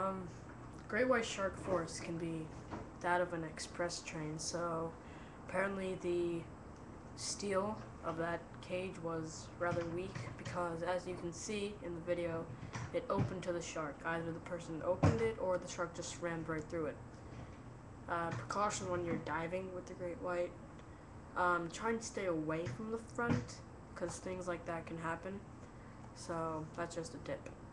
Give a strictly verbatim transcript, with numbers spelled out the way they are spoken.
Um, great white shark force can be that of an express train, so apparently the steel of that cage was rather weak because, as you can see in the video, it opened to the shark. Either the person opened it or the shark just rammed right through it. Uh, precaution when you're diving with the great white. Um, try and stay away from the front because things like that can happen. So that's just a tip.